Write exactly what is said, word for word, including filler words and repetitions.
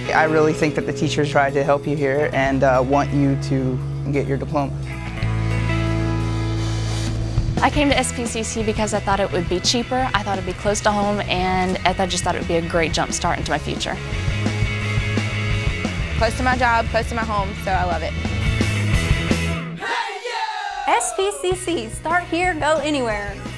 I really think that the teachers try to help you here and uh, want you to get your diploma. I came to S P C C because I thought it would be cheaper, I thought it would be close to home, and I just thought it would be a great jump start into my future. Close to my job, close to my home, so I love it. S P C C, start here, go anywhere.